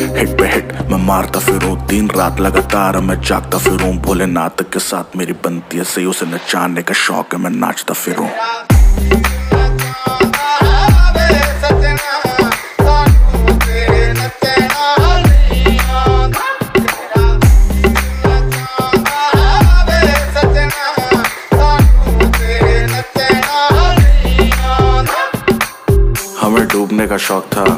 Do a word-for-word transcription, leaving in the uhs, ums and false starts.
Hit पे hit मैं मारता फिरूं, दिन रात लगातार मैं जागता फिरूं। भोलेनाथ के साथ मेरी बनती है सही, उसे नचाने का शौक है मैं नाचता फिरूं। हमें डूबने का शौक था,